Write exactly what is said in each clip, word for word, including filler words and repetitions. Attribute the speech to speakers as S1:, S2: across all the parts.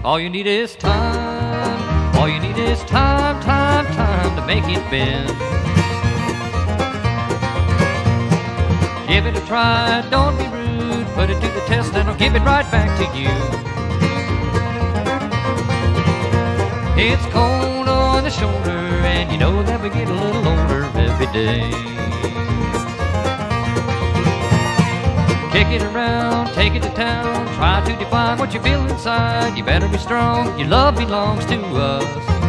S1: All you need is time. All you need is time, time, time to make it bend. Give it a try, don't be rude. Put it to the test and I'll give it right back to you. It's cold on the shoulder, and you know that we get a little older every day. Kick it around, take it to town, try to define what you feel inside. You better be strong, your love belongs to us.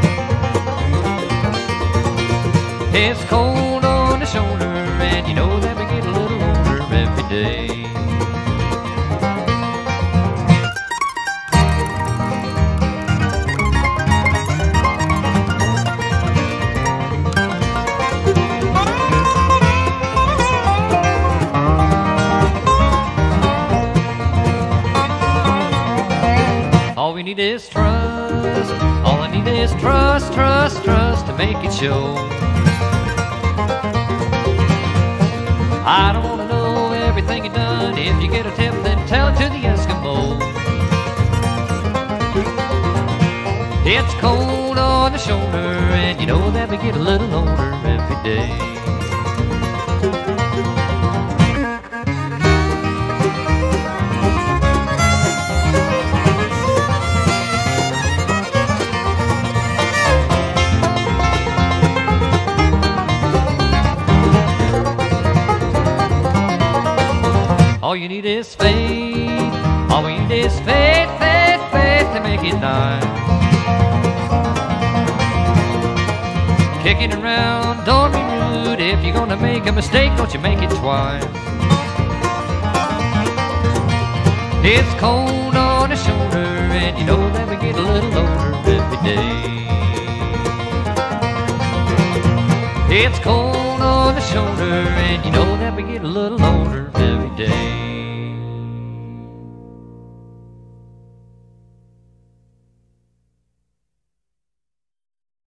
S1: It's cold on the shoulder, and you know that we get a little older every day. All we need is trust. All I need is trust, trust, trust to make it show. I don't want to know everything you've done. If you get a tip, then tell it to the Eskimos. It's cold on the shoulder, and you know that we get a little older every day. All you need is faith. All we need is faith, faith, faith to make it nice. Kick it around, don't be rude. If you're gonna make a mistake, don't you make it twice. It's cold on the shoulder, and you know that we get a little older every day. It's cold on the shoulder, and you know that we get a little older every day.